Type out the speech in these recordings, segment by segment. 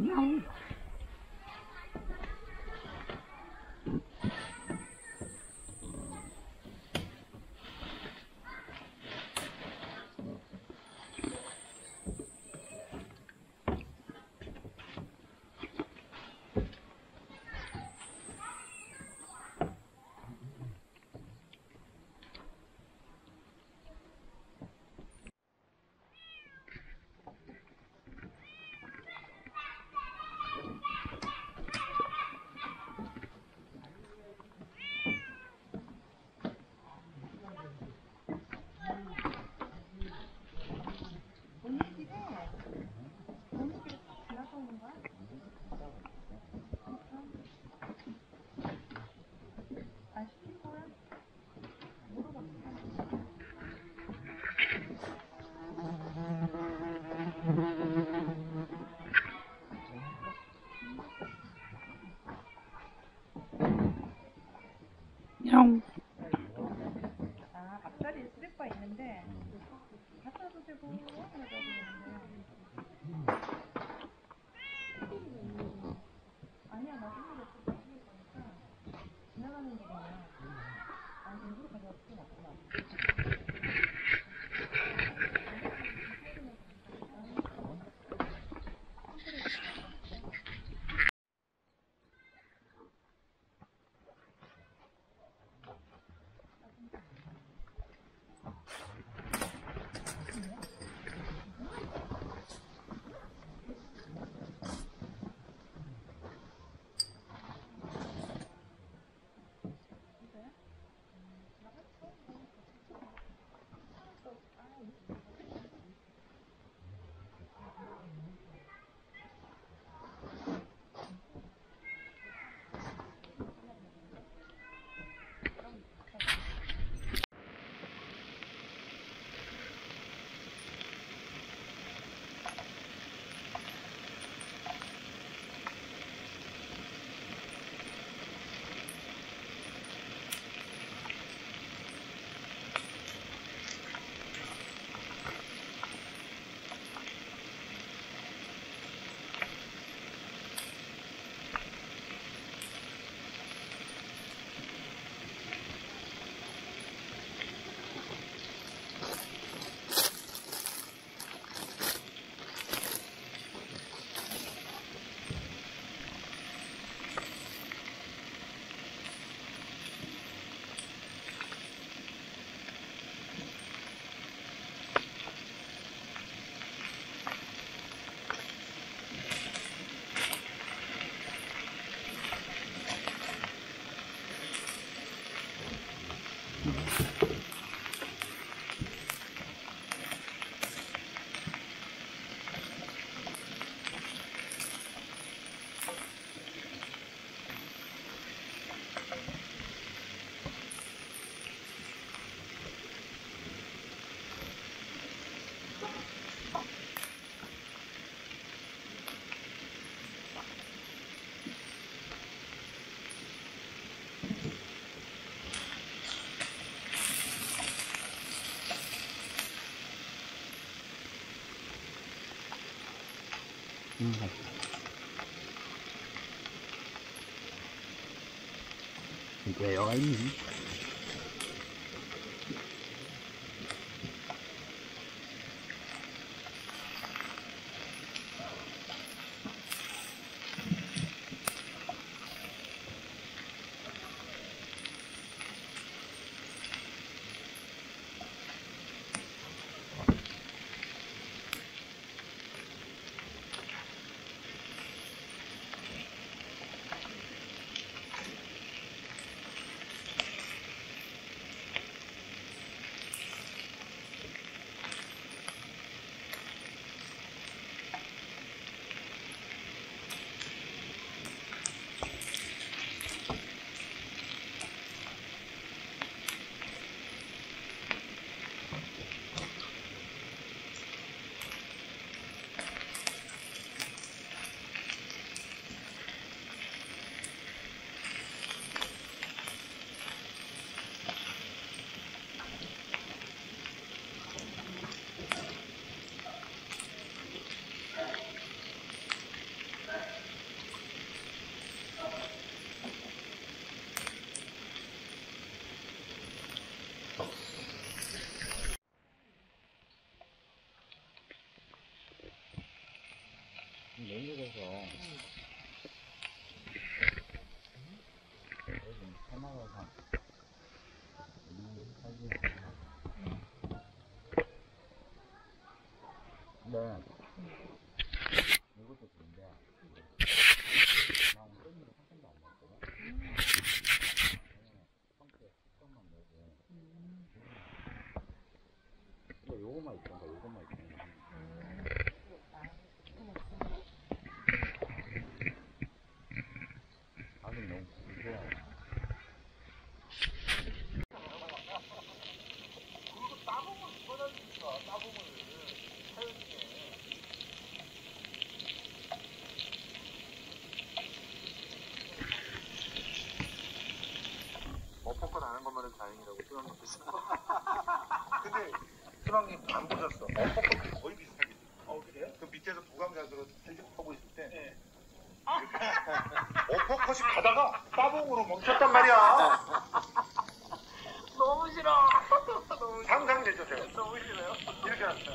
냥. 아, 앞자리에 스리퍼 있는데 갖다 도 되고 먹어도 되는데. 아니야, 나 생각이 없어. 거니까 지나가는 거잖아. 아니, 일부러 가져갈 필요는 없구나. Ghê ơi. 여기 새마을산 네. 이것도 좋은데 나 오늘 깻잎을 한 번도 안 먹었거든. 성격 식감만 먹고 근데 요거만 있던가 요거만 있던가 아직 너무 부드러워. 그리고 따봉을 받아주니까 따봉을 사연중에 어퍼컷 안 한 것만은 다행이라고 희망하고 있어. 근데 희망님 안 보셨어. 어퍼컷이 거의 비슷하게. 그래요? 그 밑에서 부감자들로 하고 있을 때 네. 어퍼컷이 가다가 따봉으로 멈췄단 말이야. 너무 싫어. 너무 상상되죠, 제가. 너무 싫어요. 이렇게 났어요.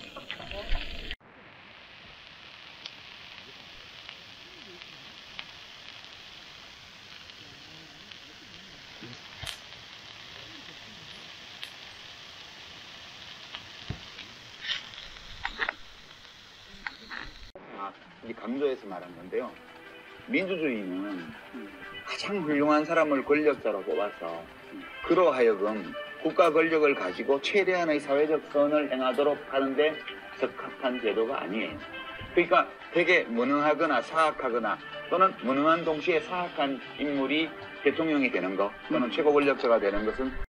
이 강조해서 말한 건데요. 민주주의는 가장 훌륭한 사람을 권력자로 뽑아서 그로 하여금 국가 권력을 가지고 최대한의 사회적 선을 행하도록 하는데 적합한 제도가 아니에요. 그러니까 되게 무능하거나 사악하거나 또는 무능한 동시에 사악한 인물이 대통령이 되는 것 또는 최고 권력자가 되는 것은